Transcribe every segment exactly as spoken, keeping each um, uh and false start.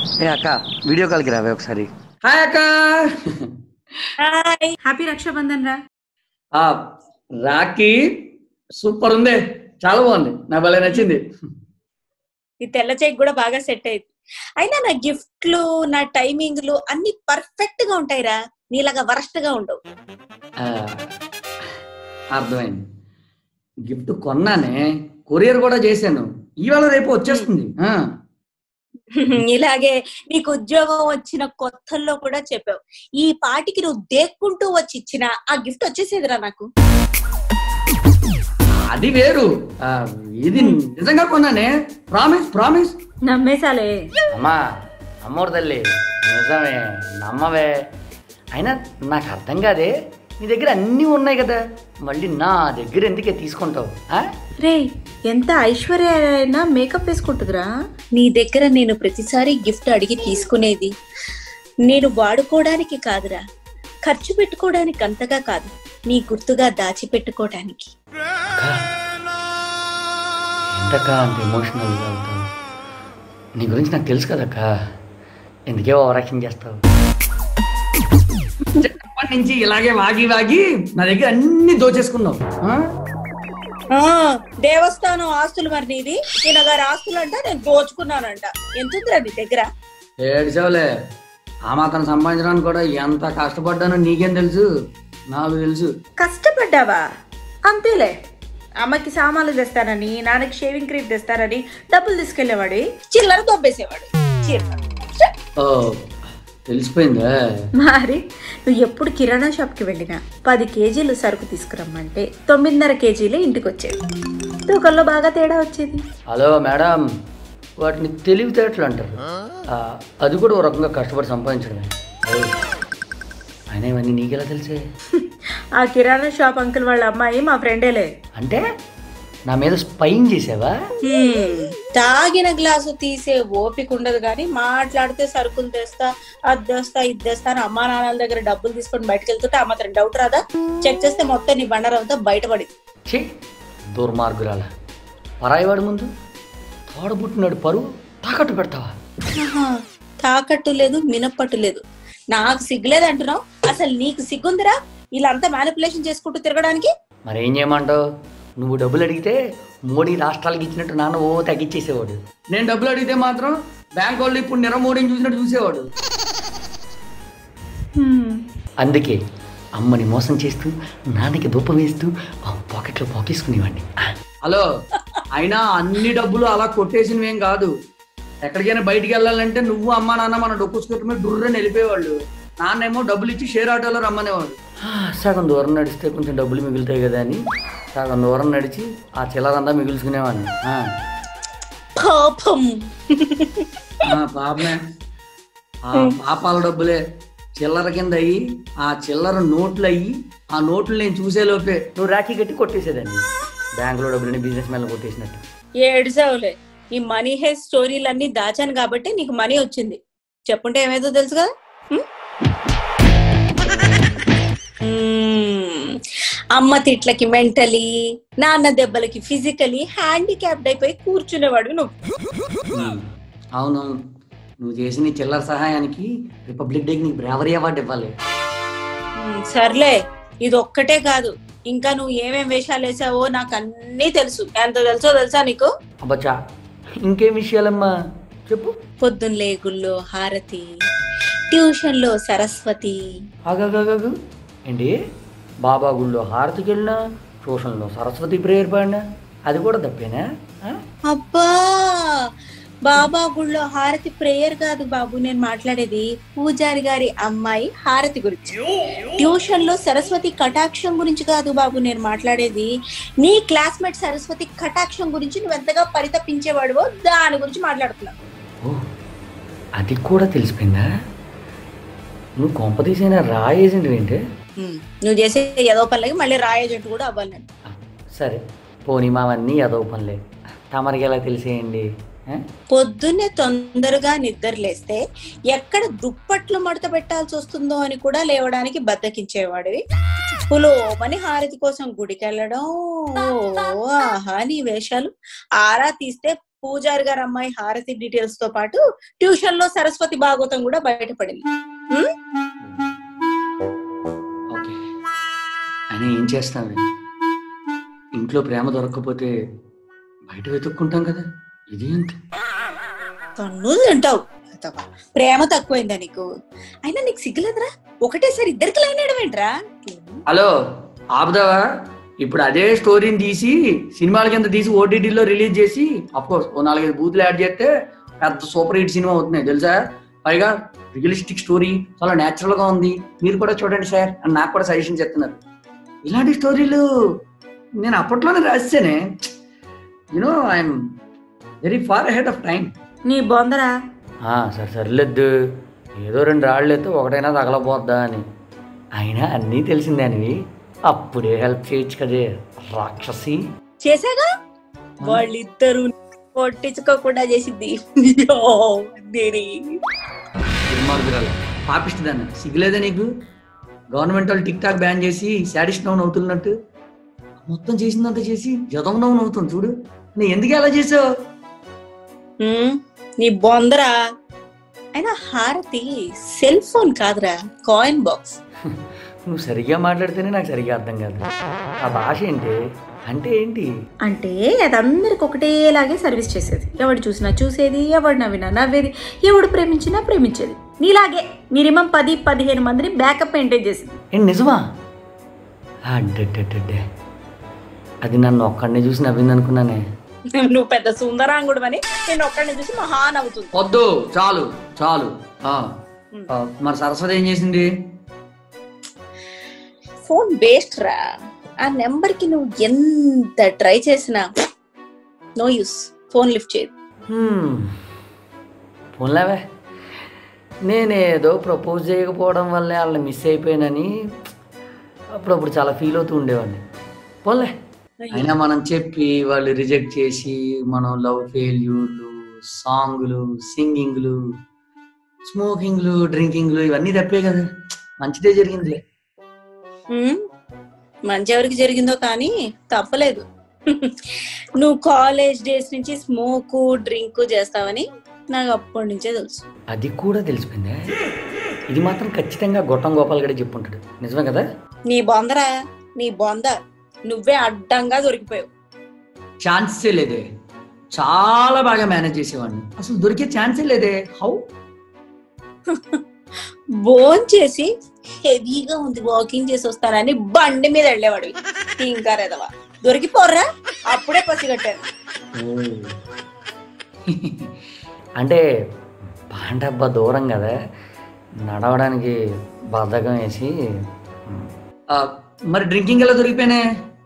ఏ అక్క వీడియో కాల్కి రావే ఒకసారి. హాయ్ అక్క. హాయ్, హ్యాపీ రక్షాబంధన్ రా. ఆ రాఖీ సూపర్ ఉంది, చాలా బాగుంది, నా భలే నచ్చింది. ఈ తెల్ల చెక్ కూడా బాగా సెట్ అయింది. అయినా నా గిఫ్ట్లు నా టైమింగ్లు అన్ని పర్ఫెక్ట్ గా ఉంటాయిరా, నీలాగా వరస్ట్ గా ఉండవు. ఆ, అర్థమైంది. గిఫ్ట్ కొన్నానే, కొరియర్ కూడా చేశాను, ఇవాళ రేపు వచ్చేస్తుంది. ఆ ఇలాగే నీకు ఉద్యోగం వచ్చిన కొత్తల్లో కూడా చెప్పావు, ఈ పాటికి నువ్వు దేక్కుంటూ వచ్చి ఇచ్చిన ఆ గిఫ్ట్ వచ్చేసేదిరా నాకు. అది వేరు, ఆ, ఇది నిజంగా కొన్నానే, ప్రామిస్ ప్రామిస్. నమ్మేసాలే. అమ్మా అమ్మోరు తల్లి, నిజమే నమ్మవే. అయినా నాకు అర్థం కాదే, నీ దగ్గర అన్నీ ఉన్నాయి కదా, మళ్ళీ నా దగ్గర ఎందుకే తీసుకుంటావు? రే, ఎంత ఐశ్వర్య అయినా మేకప్ వేసుకుంటుందిరా. నీ దగ్గర నేను ప్రతిసారి గిఫ్ట్ అడిగి తీసుకునేది నేను వాడుకోవడానికి కాదురా, ఖర్చు పెట్టుకోవడానికి అంతగా కాదు, నీ గుర్తుగా దాచిపెట్టుకోవడానికి. ఏంటక్కా అంత ఎమోషనల్ గా అవుతావు? నీ గురించి నాకు తెలుసు కదక్క, ఎందుకే ఓవర్ యాక్షన్ చేస్తావు? చిన్నప్పటి నుంచి ఇలాగే వాగి వాగి నా దగ్గర అన్ని దోచేసుకున్నావు. ఆ దేవస్థానం ఆస్తులు మరి నీది, నేను గారి ఆస్తులు అంట నేను దోచుకున్నానంట. ఎంతుందిరా నీ దగ్గర? ఏడ్చావులే, ఆ మాత్రం సంపాదించడానికి కూడా ఎంత కష్టపడ్డానో నీకేం తెలుసు? నాకు తెలుసు. కష్టపడ్డావా? అంతేలే. అమ్మకి సామాన్లు తెస్తానని, నాన్నకి షేవింగ్ క్రీమ్ తెస్తానని డబ్బులు తీసుకెళ్లేవాడు, చిల్లర దొబ్బేసేవాడు. ఓ తెలిసిపోయిందా? మరి నువ్వు ఎప్పుడు కిరాణా షాప్ కి వెళ్ళినా పది కేజీలు సరుకు తీసుకురమ్మంటే తొమ్మిదిన్నర కేజీలే ఇంటికి వచ్చేది. తూకంలో బాగా తేడా వచ్చేది. హలో మేడం, వాటిని తెలివితేటలు అంటారు. అది కూడా ఒక రకంగా కష్టపడి సంపాదించడమే. అయినా ఇవన్నీ నీకెలా తెలిసే? ఆ కిరాణా షాప్ అంకుల్ వాళ్ళ అమ్మాయి మా ఫ్రెండేలే. అంటే నా మీద స్పైన్ చేసావా? తాగిన గ్లాసు తీసే ఓపిక ఉండదు కానీ మాట్లాడితే సరుకులు తెస్తా, అది తెస్తా, ఇది తెస్తా అని అమ్మా నాన్నల దగ్గర డబ్బులు తీసుకొని బయటకు వెళ్తుంటే ఆ మాత్రం డౌట్ రాదా? చెక్ చేస్తే మొత్తం నీ బండారం అంతా బయటపడింది. ఛీ, దుర్మార్గురాల. పరాయివాడి ముందు తోడబుట్టినాడు పరువు తాకట్టు పెడతావా? తాకట్టు లేదు, మినప్పట్టు లేదు. నాకు సిగ్గులేదు అంటున్నావు, అసలు నీకు సిగ్గుందిరా ఇలా అంతా మ్యానిపులేషన్ చేసుకుంటూ తిరగడానికి? మరేం చేయమంటావు? నువ్వు డబ్బులు అడిగితే మోడీ రాష్ట్రాలకు ఇచ్చినట్టు నాన్న ఓ తగ్గించేసేవాడు. నేను డబ్బులు అడిగితే మాత్రం బ్యాంక్ వాళ్ళు ఇప్పుడు నిర మోడీని చూసినట్టు చూసేవాడు. అందుకే అమ్మని మోసం చేస్తూ నాన్నకి దుప్ప వేస్తూ పాకెట్లో పాకేసుకునేవాడిని. హలో, అయినా అన్ని డబ్బులు అలా కొట్టేసినవేం కాదు. ఎక్కడికైనా బయటికి వెళ్ళాలంటే నువ్వు అమ్మ నాన్న మన డొక్కుసుకుంటే డుర్రని వెళ్ళిపోయేవాళ్ళు. నాన్నేమో డబ్బులు ఇచ్చి షేర్ ఆటోలో రమ్మనేవాడు. సగం దూరం నడిస్తే కొంచెం డబ్బులు మిగులుతాయి కదా అని సగం దూరం నడిచి ఆ చిల్లరంతా మిగుల్చుకునేవాడిని. పాపం. పాపమే, ఆ పాపాల డబ్బులే చిల్లర కింద అయ్యి ఆ చిల్లర నోట్లు అయ్యి ఆ నోట్లు నేను చూసే లోపే నువ్వు రాఖీ కట్టి కొట్టేసేదాన్ని, బ్యాంకులో డబ్బులని బిజినెస్ మ్యాన్ కొట్టేసినట్టు. ఏడ్చావులే, ఈ మనీ హే స్టోరీలన్నీ దాచాను కాబట్టి నీకు మనీ వచ్చింది. చెప్పుంటే ఏమైందో తెలుసు కదా. అమ్మ తిట్లకి మెంటలీ, నాన్న దెబ్బలకి ఫిజికలీ హ్యాండిక్యాప్డ్ అయిపోయి కూర్చునేవాడు నువ్వు. అవును, నువ్వు చేసిన చిల్లర సహాయానికి రిపబ్లిక్ డేకి నీకు బ్రావరీ అవార్డు ఇవ్వాలి. సర్లే, ఇది ఒక్కటే కాదు, ఇంకా నువ్వు ఏమేం వేషాలు వేసావో నాకు అన్నీ తెలుసు. ఎంత తెలుసో తెలుసా నీకు? అబ్బచ్చా, ఇంకేం విషయాలమ్మా చెప్పు. పొద్దున్నే గుళ్ళో హారతి, ట్యూషన్ లో సరస్వతి. ఆగాగాగు ఏంటి? బాబా గుళ్ళో హారతికి వెళ్ళినా, ట్యూషన్లో సరస్వతి ప్రేయర్ పాడినా, అది కూడా తప్పేనా? అబ్బా, బాబా గుళ్ళో హారతి ప్రేయర్ కాదు బాబు నేను మాట్లాడేది, పూజారి గారి అమ్మాయి హారతి గురించి. ట్యూషన్ లో సరస్వతి కటాక్షం గురించి కాదు బాబు నేను మాట్లాడేది, నీ క్లాస్మేట్ సరస్వతి కటాక్షం గురించి నువ్వు ఎంతగా పరితపించేవాడువో దాని గురించి మాట్లాడుతున్నావు. ఓ, అది కూడా తెలిసిపోయిందా? నువ్వు కొంప తీసిన రా ఏజెంట్ ఏంటి? నువ్వు చేసే ఏదో పనులకి మళ్ళీ రా ఏజెంట్ కూడా అవ్వాలి నేను. సరే పోనీ, మావన్నీ ఏదో పనులే, తమరికి ఎలా తెలిసేయండి? పొద్దున్నే తొందరగా నిద్ర లేస్తే ఎక్కడ దుప్పట్లు మడత పెట్టాల్సి వస్తుందో అని కూడా లేవడానికి బద్దకించేవాడివి. పులోమని హారతి కోసం గుడికి వెళ్ళడం, ఆహా నీ వేషాలు. ఆరా తీస్తే పూజారి గారి అమ్మాయి హారతి డీటెయిల్స్ తో పాటు ట్యూషన్ లో సరస్వతి భాగవతం కూడా బయటపడింది. ఉమ్? ఓకే, అని ఏం చేస్తాను? ఇంట్లో ప్రేమ దొరకకపోతే బయట వెతుక్కుంటాం కదా, ఇది అంతే. తన్ను తింటావు. ప్రేమ తక్కువైందా నీకు? అయినా నీకు సిగ్గులేదురా? ఒకటేసారి ఇద్దరికి లైన్ వేయడం ఏంట్రా? హలో, ఆపుదావా? ఇప్పుడు అదే స్టోరీని తీసి సినిమాల కింద తీసి ఓటీటీలో రిలీజ్ చేసి అఫ్కోర్స్ ఓ నాలుగైదు బూతులు యాడ్ చేస్తే పెద్ద సూపర్ హిట్ సినిమా అవుతున్నాయి తెలుసా. పైగా రియలిస్టిక్ స్టోరీ, చాలా న్యాచురల్ గా ఉంది, మీరు కూడా చూడండి సార్ అని నాకు కూడా సజెషన్ చెప్తున్నారు. ఇలాంటి స్టోరీలు నేను అప్పట్లోనే రాసేనే. You know I'm very far ahead of time. నీ బొందరా? సరే సర్లేదు, ఏదో రెండు రాళ్ళు ఎత్తే ఒకటైనా తగలబోద్దా అని. అయినా అన్నీ తెలిసిందానివి, అప్పుడే హెల్ప్ చేయొచ్చు కదే రాక్షసి. చేసాగా, వాళ్ళిద్దరు కొట్టించుకోకుండా చేసింది. పాపిస్తుందన్న సిగ్గులేదా నీకు? గవర్నమెంట్ వాళ్ళు టిక్ టాక్ బ్యాన్ చేసి శాడిస్ట్ నౌన్ అవుతున్నట్టు మొత్తం చేసిందంతా చేసి జదం నౌన్ అవుతుంది చూడు. నీ ఎందుకు అలా చేసావు? నీ బొందరా. అయినా హారతి సెల్ ఫోన్ కాదురా, కాయిన్ బాక్స్. నువ్వు సరిగ్గా మాట్లాడితేనే నాకు సరిగ్గా అర్థం కాదు. ఆ భాష ఏంటి అంటే ఏంటి? అంటే అది అందరికి ఒకటేలాగే సర్వీస్ చేసేది. ఎవడు చూసినా చూసేది, ఎవడు నవ్వినా నవ్వేది, ఎవడు ప్రేమించినా ప్రేమించేది. నీలాగే మినిమం పది పదిహేను మందిని బ్యాకప్ మెయింటైన్ చేసింది. ఏంటి నిజమా? అడ్డే, అది నన్ను ఒక్కడిని చూసి నవ్వింది అనుకున్నానే. నువ్వు పెద్ద సుందరాంగుడు అని నేను ఒక్కడిని చూసి మహా నవ్వుతుంది. వద్దు, చాలు చాలు. మరి సరస్వతి ఏం చేసింది? ఫోన్ వేస్ట్ రా. ఆ నెంబర్ కి నువ్వు ఎంత ట్రై చేసినా నో యూస్, ఫోన్ లిఫ్ట్ చేయదు. ఫోన్లేవే, నేనేదో ప్రపోజ్ చేయకపోవడం వల్లే వాళ్ళని మిస్ అయిపోయానని అప్పుడప్పుడు చాలా ఫీల్ అవుతూ ఉండేవాడిని. పోన్లే. అయినా మనం చెప్పి వాళ్ళు రిజెక్ట్ చేసి మనం లవ్ ఫెయిల్యూర్లు, సాంగ్లు, సింగింగ్లు, స్మోకింగ్లు, డ్రింకింగ్లు ఇవన్నీ తప్పే కదా. మంచిదే జరిగిందిలే. మంచి ఎవరికి జరిగిందో కానీ తప్పలేదు. నువ్వు కాలేజ్ డేస్ నుంచి స్మోకు డ్రింక్ చేస్తావని నాకు అప్పటి నుంచే తెలుసు. అది కూడా తెలిసిపోయిందా? ఇది మాత్రం ఖచ్చితంగా గొట్టం గోపాల్ గడే చెప్పుంటాడు. నిజమే కదా? నీ బొందరా, నీ బొంద. నువ్వే అడ్డంగా దొరికిపోయావు. ఛాన్సే లేదే. చాలా బాగా మేనేజ్ చేసేవాడిని, అసలు దొరికే ఛాన్సే లేదే. హౌ? బోన్ చేసి హెవీగా ఉంది వాకింగ్ చేసి వస్తానని బండి మీద వెళ్ళేవాడు. ఇంకా రెదవా దొరికిపోర్రా, అప్పుడే పసిగట్టాను. అంటే పాండబ్బా దూరం కదా, నడవడానికి బద్ధకం వేసి. మరి డ్రింకింగ్ ఎలా దొరికిపోయినా?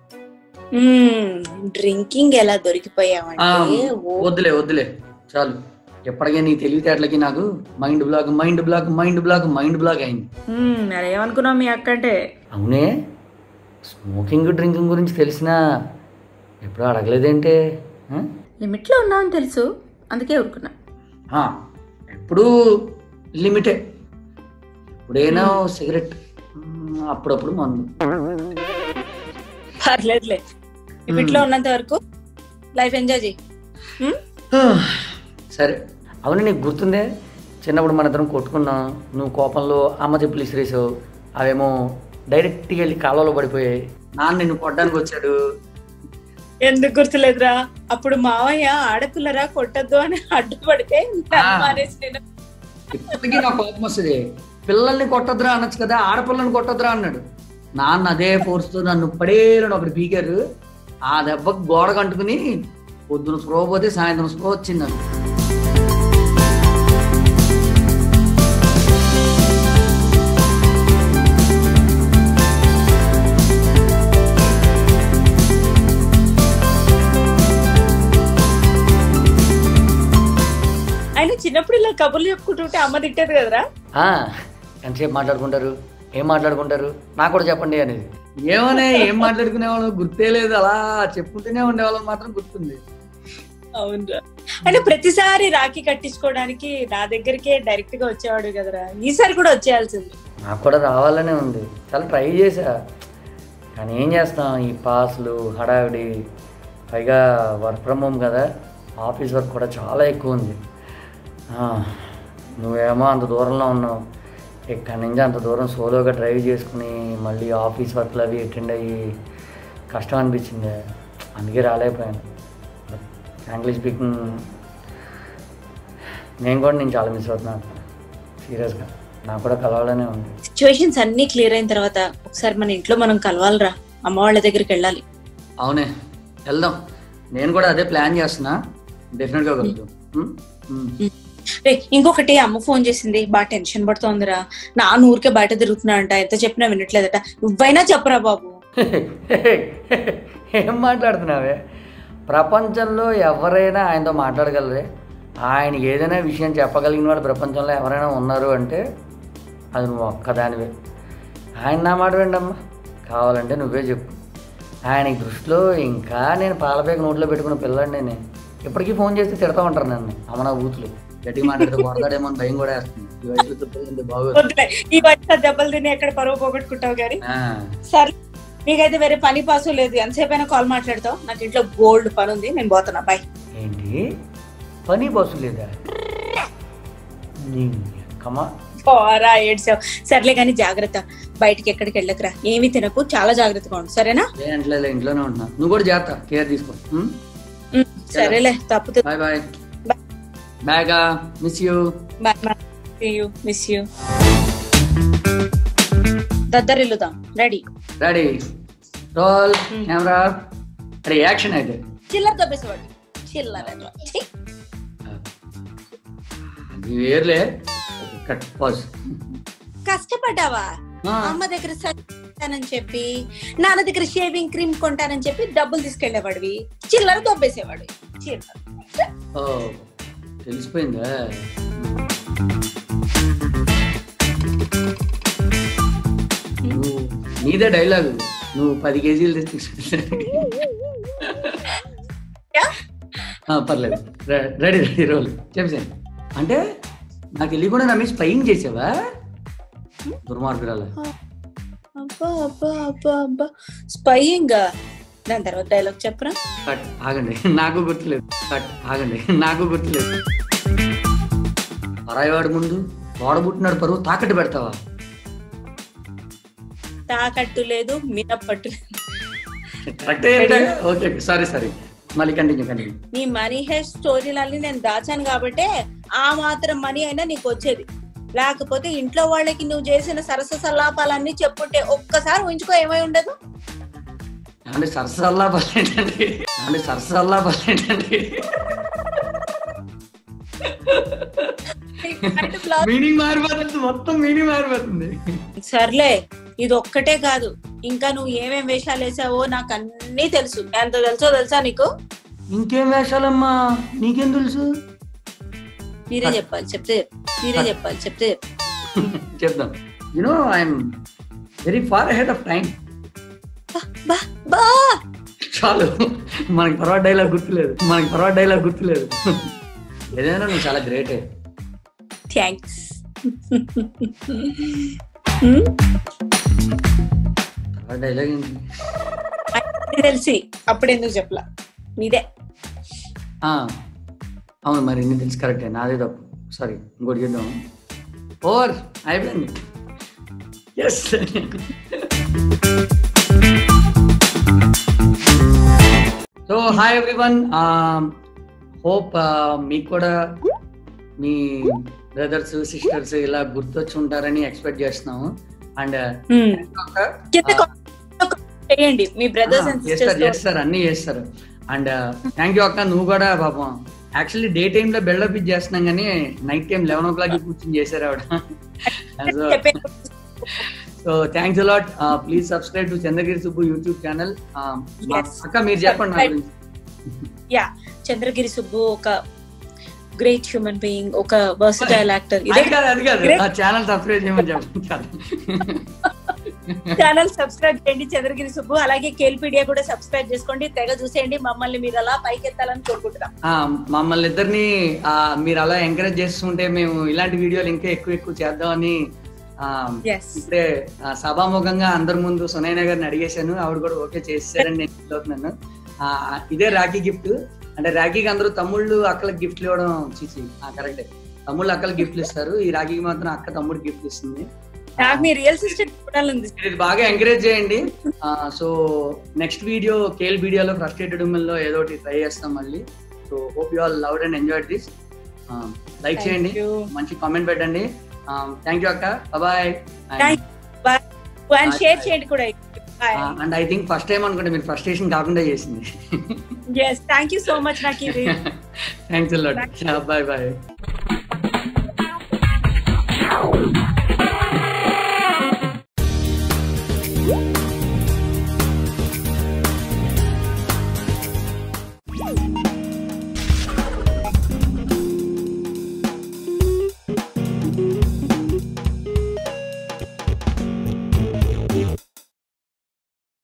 డ్రింకింగ్ ఎలా దొరికిపోయావంటే వద్దులే వద్దులే చాలు. ఎప్పటికే నీ తెలివితేటలకి నాకు mind block mind block mind block mind block అయింది. ఏమనుకున్నావు మీ అక్క అంటే? అవునే, స్మోకింగ్ డ్రింకింగ్ గురించి తెలిసినా ఎప్పుడు అడగలేదేంటే? లిమిట్లో ఉన్నావని తెలుసు, అందుకే ఊరుకున్నా. ఎప్పుడు లిమిటే. ఇప్పుడైనా సిగరెట్, అప్పుడప్పుడు మందు. పర్లేదులే, లిమిట్లో ఉన్నంత వరకు లైఫ్ ఎంజాయ్ చేయి. సరే. అవును, నీకు గుర్తుందే చిన్నప్పుడు మన ఇద్దరం కొట్టుకున్నాం, నువ్వు కోపంలో అమ్మ చెప్పులు ఇసిరేసావు, అవేమో డైరెక్ట్గా వెళ్ళి కాలువలో పడిపోయాయి. నాన్న నిన్ను కొట్టడానికి వచ్చాడు. ఎందుకు గుర్తులేదురా? అప్పుడు మావయ్య ఆడపిల్లరా కొట్టద్దు అని అడ్డుపడితే ఇప్పటికీ నా కోపం వస్తుంది. పిల్లల్ని కొట్టద్దురా అనొచ్చు కదా, ఆడపిల్లని కొట్టద్దురా అన్నాడు. నాన్న అదే ఫోర్స్ తో నన్ను పడేలని ఒకటి పీకారు. ఆ దెబ్బకు గోడ కంటుకుని పొద్దున స్ప్రో పోతే సాయంత్రం స్ప్రో వచ్చింది. ఆయన చిన్నప్పుడు ఇలా కబుర్లు చెప్పుకుంటుంటే అమ్మ తిట్టేది కదరా. ఎంతసేపు మాట్లాడుకుంటారు, ఏం మాట్లాడుకుంటారు నాకు కూడా చెప్పండి అనేది. ఏమనే ఏం మాట్లాడుకునేవాళ్ళం గుర్తే లేదు, అలా చెప్పుకుంటూనే ఉండేవాళ్ళం మాత్రం గుర్తుంది. అవునరా. అంటే ప్రతిసారి రాఖీ కట్టించుకోవడానికి నా దగ్గరికే డైరెక్ట్ గా వచ్చేవాడు కదరా, ఈసారి కూడా వచ్చేయాల్సింది. నాకు కూడా రావాలనే ఉంది, చాలా ట్రై చేసా, కానీ ఏం చేస్తాం, ఈ పాస్లు హడావిడి, పైగా వర్క్ ఫ్రమ్ హోమ్ కదా, ఆఫీస్ వర్క్ కూడా చాలా ఎక్కువ ఉంది. నువ్వేమో అంత దూరంలో ఉన్నావు, ఇక్కడి నుంచి అంత దూరం సోలోగా డ్రైవ్ చేసుకుని మళ్ళీ ఆఫీస్ వర్క్లు అవి అటెండ్ అయ్యి కష్టం అనిపించింది, అందుకే రాలేకపోయాను. ఫ్రాంక్లీ స్పీకింగ్ నేను కూడా నేను చాలా మిస్ అవుతున్నాను సీరియస్గా, నాకు కూడా కలవాలనే ఉంది. సిచ్యువేషన్స్ అన్ని క్లియర్ అయిన తర్వాత ఒకసారి మన ఇంట్లో మనం కలవాలిరా, అమ్మ వాళ్ళ దగ్గరికి వెళ్ళాలి. అవునే వెళ్దాం, నేను కూడా అదే ప్లాన్ చేస్తున్నా, డెఫినెట్గా కలుద్దాం. రే ఇంకొకటి, అమ్మ ఫోన్ చేసింది, బాగా టెన్షన్ పడుతోందిరా, నాన్న ఊరికే బయట తిరుగుతున్నాడంట, ఎంత చెప్పినా వినట్లేదట, నువ్వైనా చెప్పరా బాబు. ఏం మాట్లాడుతున్నావే, ప్రపంచంలో ఎవరైనా ఆయనతో మాట్లాడగలరే, ఆయన ఏదైనా విషయం చెప్పగలిగిన వాడు ప్రపంచంలో ఎవరైనా ఉన్నారు అంటే అది నువ్వు ఒక్కదానివే. ఆయన నా మాట విండమ్మా, కావాలంటే నువ్వే చెప్పు. ఆయన దృష్టిలో ఇంకా నేను పాలపేక నోట్లో పెట్టుకున్న పిల్లాడిని, నేను ఇప్పటికీ ఫోన్ చేస్తే తిడతా ఉంటారు నన్ను, అమ్మనా బూతులు గట్టిగా మాట్లాడితే కొడతాడేమో అని భయం కూడా వేస్తుంది. ఈ వయసులో బాగోదు, ఈ వయసులో దెబ్బలు తిని ఎక్కడ పరువు పోగొట్టుకుంటావు గానీ. సరే నీకైతే వేరే పని పాసు లేదు, ఎంతసేపు అయినా కాల్ మాట్లాడతావు, నాకు ఇంట్లో గోల్డ్ పని ఉంది, నేను పోతున్నా, బాయ్. ఏంటి పని బస్సు లేదా? పోరా ఏడ్చావు, సర్లే కానీ జాగ్రత్త, బయటికి ఎక్కడికి వెళ్ళకరా, ఏమి తినకు, చాలా జాగ్రత్తగా ఉండు, సరేనా? ఇంట్లోనే ఉంటున్నా, నువ్వు కూడా జాగ్రత్త, కేర్ తీసుకో. సరేలే, తప్పుతుంది. Bye bye bye, miss you. Bye you, miss you. దద్దరిల్లుదాం, ready ready roll camera ready action. అయితే చిల్లర దబ్బేసేవాడు, చిల్లర వేర్లే, కట్ పాజ్. కష్టపడ్డావా? అమ్మ దగ్గర సరితానని చెప్పి, నాన్న దగ్గర షేవింగ్ క్రీమ్ కొంటానని చెప్పి డబ్బులు తీసుకెళ్లేవాడివి, చిల్లర దొబ్బేసేవాడు. ఓ తెలిసిపోయిందా? నీదే డైలాగు, నువ్వు పది కేజీలు తెచ్చి పర్లేదు. రెడీ రెడీ రోల్ చెప్పాను. అంటే నాకు తెలియకుండా నా మీద స్పైయింగ్ చేసావా దుర్మార్గురాల? అబ్బా అబ్బా అబ్బా అబ్బా స్పైయింగ్. దాని తర్వాత డైలాగ్ చెప్పరా? కట్ ఆగండి, నాకు గుర్తులేదు. కట్ ఆగండి, నాకు గుర్తులేదు. పరాయివాడు ముందు వాడబుట్టినాడు పరువు తాకట్టు పెడతావా? తాకట్టు లేదు, మినపట్టు లేదు. ఓకే సారీ సారీ, మళ్ళీ కంటిన్యూ కంటిన్యూ. నీ మనీ హెయిర్ స్టోరీలన్నీ నేను దాచాను కాబట్టే ఆ మాత్రం మనీ అయినా నీకు వచ్చేది, లేకపోతే ఇంట్లో వాళ్ళకి నువ్వు చేసిన సరస సల్లాపాలన్నీ చెప్పుంటే ఒక్కసారి ఉంచుకో, ఏమై ఉండదు. అంటే సరసల్లాపాలు ఏంటండి? అంటే సరసల్లాపాలు ఏంటండి? మీనింగ్ మారిపోతుంది, మొత్తం మీనింగ్ మారిపోతుంది. సర్లే, ఇది ఒక్కటే కాదు, ఇంకా నువ్వు ఏమేం వేషాలు వేసావో నాకు అన్నీ తెలుసు. ఎంత తెలుసో తెలుసా నీకు? ఇంకేం వేషాలమ్మా, నీకేం తెలుసు? మీరే చెప్పాలి, చెప్తే మీరే చెప్పాలి, చెప్తే చెప్దాం. You know I'm very far ahead of time. చాలు, మనకి తర్వాత డైలాగ్ గుర్తులేదు, మనకి తర్వాత డైలాగ్ గుర్తులేదు. ఏదైనా నువ్వు చాలా గ్రేటే. థ్యాంక్స్. డైలాగ్ తెలిసి అప్పుడెందుకు చెప్పలా? నీదే. అవును మరి, నీ తెలుసు, కరెక్టే, నాదే తప్పు, సారీ. ఇంకోటి చేద్దాం. ఓవర్ అయిపోయింది. Yes. So hi everyone, hope మీకు కూడా మీ బ్రదర్స్ సిస్టర్స్ ఇలా గుర్తొచ్చి ఉంటారని ఎక్స్పెక్ట్ చేస్తున్నాము. అండ్ చేయండి, మీ బ్రదర్స్ అండ్ సిస్టర్స్ చేస్తారు, అన్ని చేస్తారు. అండ్ థ్యాంక్ యూ అక్క, నువ్వు కూడా పాపం యాక్చువల్లీ డే టైమ్ లో బిల్డప్ ఇది చేస్తున్నాం కానీ night time eleven o'clock కూర్చొని చేశారు ఆవిడ. So thanks a lot. Please subscribe to Chandragiri Subbu YouTube channel. అక్క మీరు చెప్పండి నా గురించి. యా, చంద్రగిరి సుబ్బు ఒక గ్రేట్ హ్యూమన్ బీయింగ్, ఒక వర్సటైల్ యాక్టర్. ఇదే కాదు, అది కాదు, ఛానల్ సబ్స్క్రైబ్ చేయమని చెప్పండి. ఛానల్ సబ్స్క్రైబ్ చేయండి చంద్రగిరి సుబ్బు. అలాగే కేల్పీడియా కూడా సబ్స్క్రైబ్ చేసుకోండి, తెగ చూసేయండి. మమ్మల్ని మీరు అలా పైకెత్తాలని కోరుకుంటున్నాం. మమ్మల్ని ఇద్దరిని మీరు అలా ఎంకరేజ్ చేస్తుంటే మేము ఇలాంటి వీడియోలు ఇంకా ఎక్కువ ఎక్కువ చేద్దామని ఇప్పుడే సభాముఖంగా అందరి ముందు సునైన గారిని అడిగేశాను, ఆవిడ కూడా ఓకే చేశారని నేను ఫీల్ అవుతున్నాను. ఇదే రాఖీ గిఫ్ట్. అంటే రాఖీకి అందరూ తమ్ముళ్ళు అక్కలకి గిఫ్ట్లు ఇవ్వడం చూసి కరెక్టే, తమ్ముళ్ళు అక్కలకి గిఫ్ట్లు ఇస్తారు, ఈ రాఖీకి మాత్రం అక్క తమ్ముడు గిఫ్ట్ ఇస్తుంది. నాకు మీ రియల్ సిస్టర్ చూడాలంది. ఇది బాగా ఎంకరేజ్ చేయండి. సో నెక్స్ట్ వీడియో కేల్ వీడియోలో ఫ్రస్ట్రేటెడ్ ఉమెన్ లో ఏదో ఒకటి ట్రై చేస్తాం మళ్ళీ. So hope you all loved and enjoyed this. Like చేయండి, మంచి కామెంట్ పెట్టండి. థ్యాంక్ యూ అక్క, బాయ్. షేర్ చేయండి కూడా. And I think first time అనుకుంటే మీరు ఫ్రస్ట్రేషన్ కాకుండా చేసింది. yes thank you so much నాకు ఇది. Thanks a lot. Bye bye.